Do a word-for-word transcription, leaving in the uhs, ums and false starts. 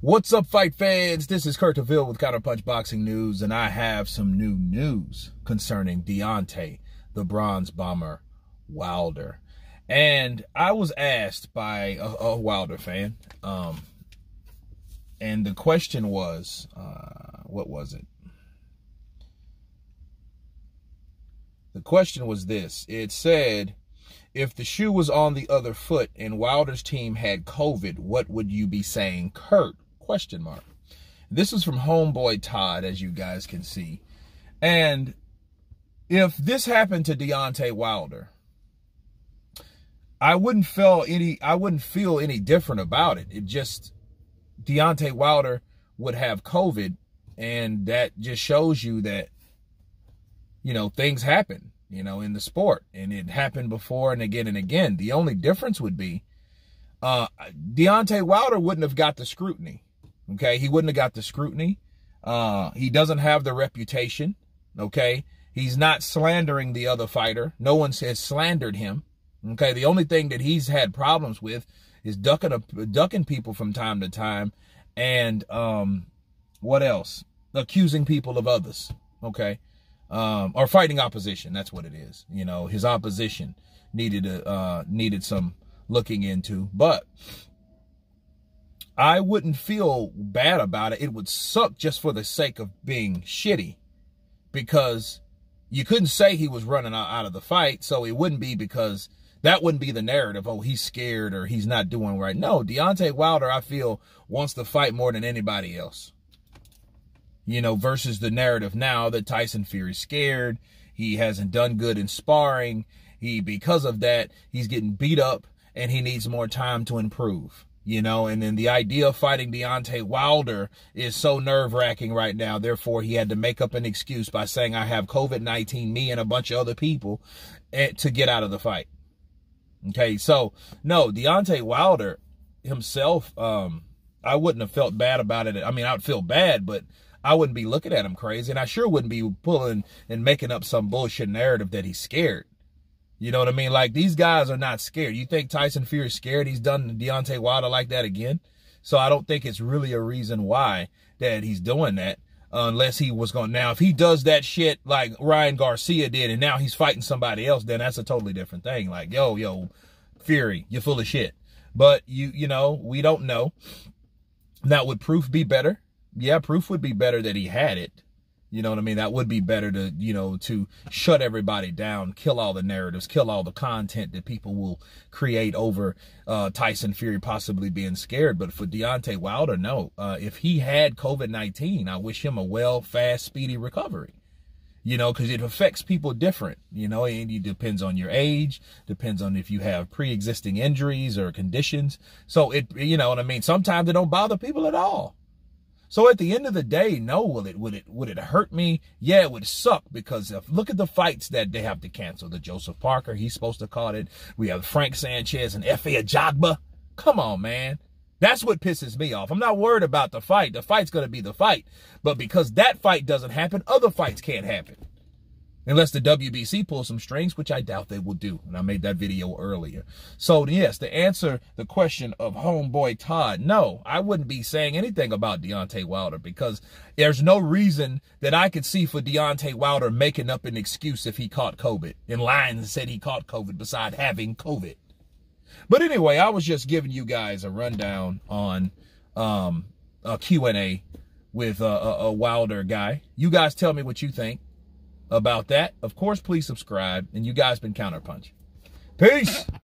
What's up, fight fans? This is Kurt DeVille with Counterpunch Boxing News, and I have some new news concerning Deontay, the Bronze Bomber Wilder. And I was asked by a, a Wilder fan, um, and the question was, uh, what was it? The question was this. It said, if the shoe was on the other foot and Wilder's team had COVID, what would you be saying, Kurt? Question mark. This is from Homeboy Todd, as you guys can see. And if this happened to Deontay Wilder, I wouldn't feel any I wouldn't feel any different about it. It just Deontay Wilder would have COVID, and that just shows you that, you know, things happen, you know, in the sport, and it happened before and again and again. The only difference would be uh, Deontay Wilder wouldn't have got the scrutiny. Okay, he wouldn't have got the scrutiny. Uh, he doesn't have the reputation. Okay, he's not slandering the other fighter. No one has slandered him. Okay, the only thing that he's had problems with is ducking a, ducking people from time to time, and um, what else? Accusing people of others. Okay, um, or fighting opposition. That's what it is. You know, his opposition needed a, uh, needed some looking into, but I wouldn't feel bad about it. It would suck just for the sake of being shitty, because you couldn't say he was running out of the fight, so it wouldn't be because that wouldn't be the narrative. Oh, he's scared or he's not doing right. No, Deontay Wilder, I feel, wants to fight more than anybody else. You know, versus the narrative now that Tyson Fury's scared. He hasn't done good in sparring. He, because of that, he's getting beat up and he needs more time to improve. You know, and then the idea of fighting Deontay Wilder is so nerve-wracking right now. Therefore, he had to make up an excuse by saying, I have COVID nineteen, me and a bunch of other people, to get out of the fight. Okay, so, no, Deontay Wilder himself, um, I wouldn't have felt bad about it. I mean, I would feel bad, but I wouldn't be looking at him crazy. And I sure wouldn't be pulling and making up some bullshit narrative that he's scared. You know what I mean? Like, these guys are not scared. You think Tyson Fury's scared he's done Deontay Wilder like that again? So I don't think it's really a reason why that he's doing that, uh, unless he was going. Now, if he does that shit like Ryan Garcia did and now he's fighting somebody else, then that's a totally different thing. Like, yo, yo, Fury, you're full of shit. But, you you know, we don't know. Now, would proof be better? Yeah, proof would be better that he had it. You know what I mean? That would be better to, you know, to shut everybody down, kill all the narratives, kill all the content that people will create over uh, Tyson Fury possibly being scared. But for Deontay Wilder, no. Uh, if he had COVID nineteen, I wish him a well, fast, speedy recovery. You know, because it affects people different, you know, and it depends on your age, depends on if you have pre-existing injuries or conditions. So, it, you know what I mean? Sometimes it don't bother people at all. So at the end of the day, no, will it, would it, would it hurt me? Yeah, it would suck, because if, look at the fights that they have to cancel. The Joseph Parker, he's supposed to call it. We have Frank Sanchez and Efe Ajagba. Come on, man. That's what pisses me off. I'm not worried about the fight. The fight's going to be the fight. But because that fight doesn't happen, other fights can't happen. Unless the W B C pulls some strings, which I doubt they will do. And I made that video earlier. So, yes, to answer the question of Homeboy Todd, no, I wouldn't be saying anything about Deontay Wilder, because there's no reason that I could see for Deontay Wilder making up an excuse if he caught COVID and lying and said he caught COVID beside having COVID. But anyway, I was just giving you guys a rundown on um, a Q and A with a, a, a Wilder guy. You guys tell me what you think about that. Of course, please subscribe. And you guys been Counterpunch. Peace.